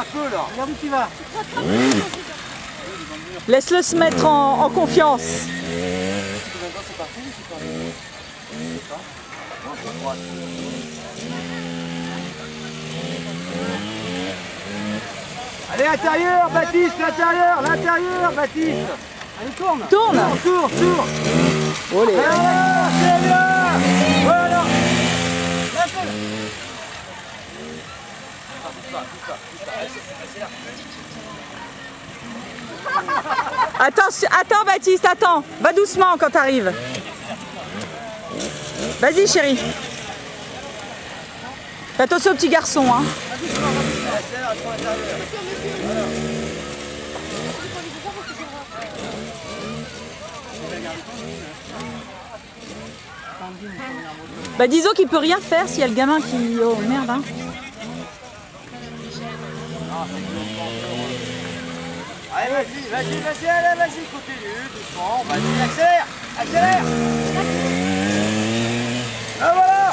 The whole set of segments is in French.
peu là. Regarde où tu vas. Laisse-le se mettre en confiance. Allez, l'intérieur, Baptiste, l'intérieur, Baptiste. Allez, tourne. Tourne. Tourne. Olé. Voilà, c'est bien. Voilà. Attends Baptiste, attends. Va doucement quand t'arrives. Vas-y chérie. Fais attention au petit garçon, hein. Bah disons qu'il peut rien faire s'il y a le gamin qui... Oh merde, hein. Allez, vas-y, continue, doucement, vas-y, accélère. Ah voilà.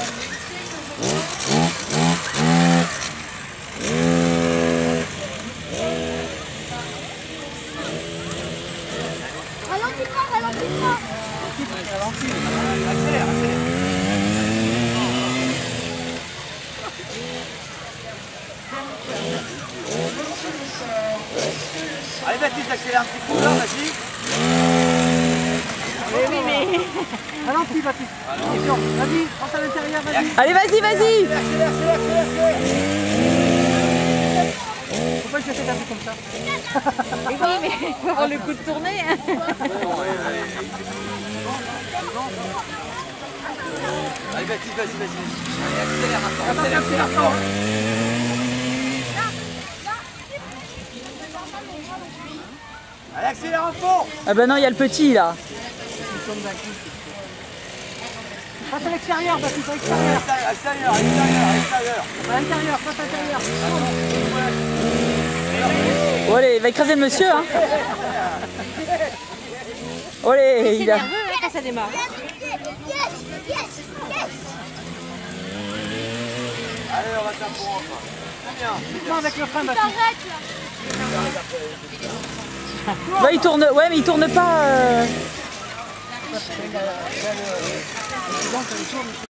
Ralentis pas. Accélère. Allez Baptiste, accélère un petit peu là, vas-y. Oui, mais... Ralentis Baptiste. Vas-y, rentre à l'intérieur, vas-y. Allez, vas-y. Accélère. Pourquoi je te fais taper comme ça? Oui, mais il faut avoir le coup de tourner. Allez Baptiste, vas-y. Allez, accélère fort. Allez, accélère en fond. Ah bah non, il y a le petit là. Passe à l'extérieur, Baptiste, à l'extérieur. À l'intérieur, passe à l'intérieur. Olé, il va écraser le monsieur, hein. Olé, il a... nerveux hein, quand ça démarre. Allez, on va t'apprendre. Très bien. Doucement avec le frein, Baptiste. Bah, il tourne... Ouais, mais il tourne pas...